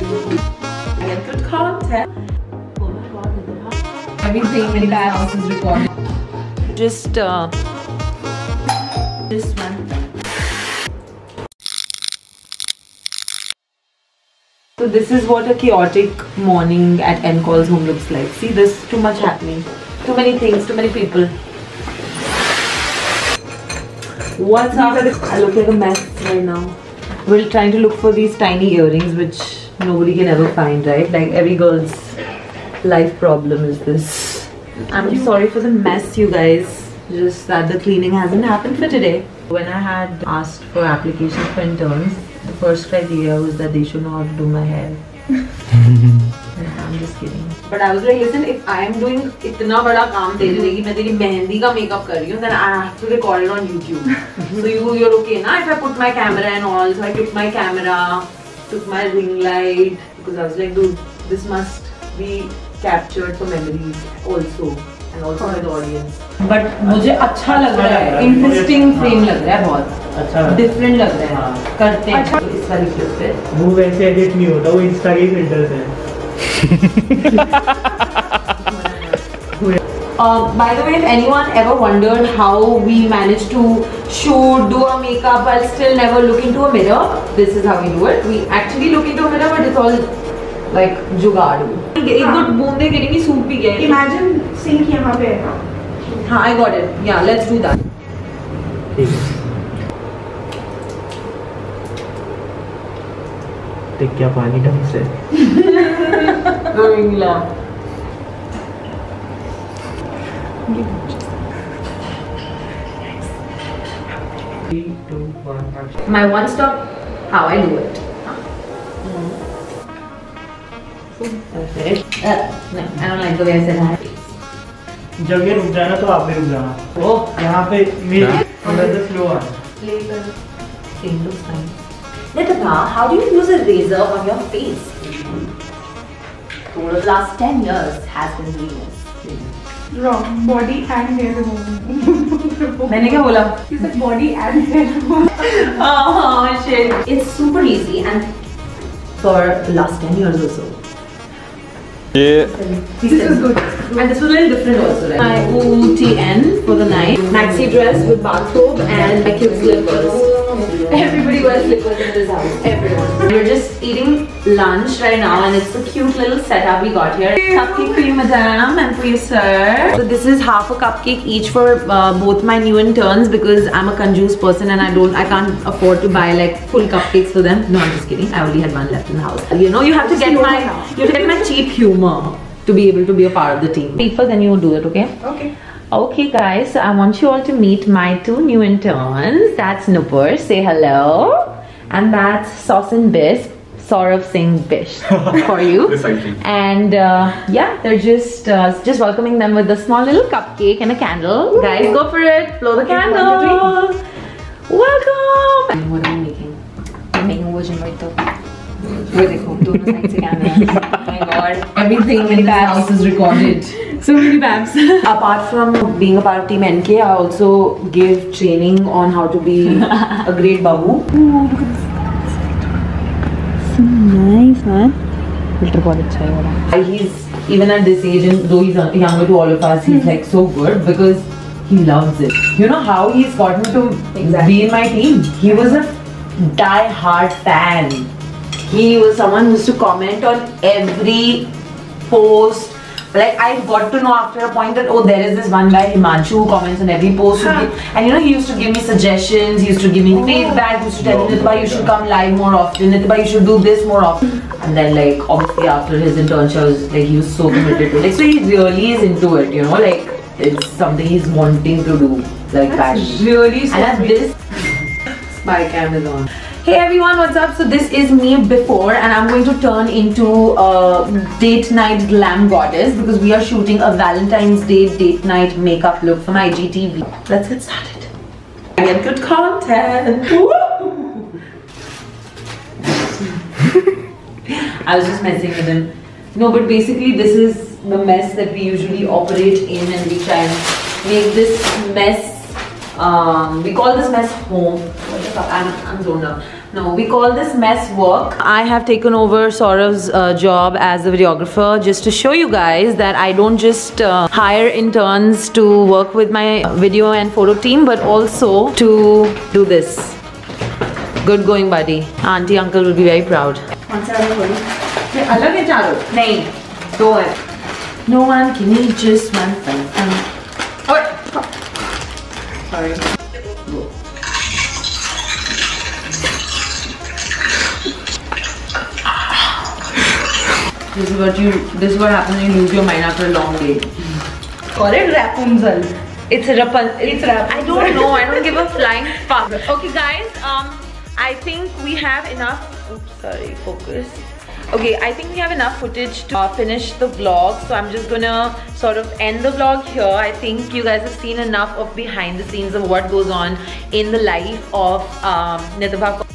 I get good content. Oh my god, everything in the house is recorded. Just this one. So this is what a chaotic morning at Ncall's home looks like. See, there's too much happening. Too many things, too many people. What's up? I look like a mess right now. We're trying to look for these tiny earrings which nobody can ever find, right? Like every girl's life problem is this. I'm sorry for the mess, you guys. Just that the cleaning hasn't happened for today. When I had asked for applications for interns, the first criteria was that they should know how to do my hair. I'm just kidding. But I was like, listen, if I am doing इतना बड़ा काम तेरे लिए कि मैं तेरी मेहंदी का makeup कर रही हूँ, then I have to record it on YouTube. So you're okay, na? If I put my camera and all, so I took my camera, took my ring light, because I was like, dude, this must be captured for memories also, and also for the audience. But मुझे अच्छा लग रहा है, interesting frame लग रहा है बहुत. अच्छा. Different लग रहा है. करते हैं. तो इस वाली clip पे. वो वैसे edit नहीं होता, वो Insta के filters हैं. By the way, if anyone ever wondered how we managed to shoot, do our makeup while still never look into a mirror, this is how we do it. We actually look into a mirror, but it's all like जुगाड़. एक दो बूंदे गिरेंगी, सूख भी गए. Imagine sink यहाँ पे. हाँ, I got it. Yeah, let's do that. देख क्या पानी ढंग से. My one stop, how I do it. Perfect. No, I don't like the way I said hi. जब ये रुक जाए ना तो आप भी रुक जाना. ओह, यहाँ पे मेरी थोड़ा सा slow uh. Later. Same looks nice. Nitha, how do you use a razor on your face? For the last 10 years has been doing this. Wrong. Body and hair removal. मैंने क्या बोला? You said body and hair removal. Oh shit. It's super easy and for the last 10 years or so. This is good. And this was a little different also, right? My OOTN for the night. Maxi dress with bathrobe and my cute slippers. Everybody wears slippers in this house. Everyone. We're just eating lunch right now and it's a cute little setup we got here. Cupcake for you, madam, and for you, sir. So this is half a cupcake each for both my new interns because I'm a conjuice person and I can't afford to buy like full cupcakes for them. No, I'm just kidding. I only had one left in the house. You know, you have to get my cheap humor to be able to be a part of the team. Speak first, then you do it, okay? Okay. Okay guys, so I want you all to meet my two new interns. That's Nupur, say hello. And that's Sauce and Bisp, Saurav Singh Bish for you. And yeah, they're just welcoming them with a small little cupcake and a candle. Woo! Guys, go for it, blow the candle. Welcome. And what are we making? We're making Virgin White Turkey. Oh my god, everything in this house is recorded. So many babs. Apart from being a part of Team NK, I also give training on how to be a great babu. Ooh, look at this. So nice, man. Filter quality hai. He's even at this age, and though he's younger to all of us, he's like so good because he loves it. You know how he's gotten to be in my team? He was a die-hard fan. He was someone who used to comment on every post. Like I got to know after a point that there is this one guy Himanshu who comments on every post. And you know, he used to give me suggestions, he used to give me feedback, he used to tell me, Nitha, you should come live more often, Nitha, you should do this more often. And then like obviously after his internship, I was like, he was so committed to it. Like, so he really is into it, you know, like it's something he's wanting to do. Like that. Really so. And at this spy cam is on. Hey everyone, what's up? So this is me before and I'm going to turn into a date night glam goddess because we are shooting a Valentine's Day date night makeup look for my IGTV. Let's get started. I get good content. I was just messing with him. No, but basically this is the mess that we usually operate in and we try and make this mess. We call this mess home. What the fuck? I'm zoned out. No, we call this mess work. I have taken over Saurav's job as a videographer just to show you guys that I don't just hire interns to work with my video and photo team, but also to do this. Good going, buddy. Auntie, uncle will be very proud. अलग है चारों? नहीं, दो है. No one can eat just one thing. Sorry. This is what happens when you lose your mind after a long day. Call it Rapunzel. It's Rapunzel. It's Rapunzel. I don't know. I don't give a flying fuck. Okay, guys. I think we have enough. Oops, sorry. Focus. Okay, I think we have enough footage to finish the vlog. So I'm just gonna sort of end the vlog here. I think you guys have seen enough of behind the scenes of what goes on in the life of Nitibha.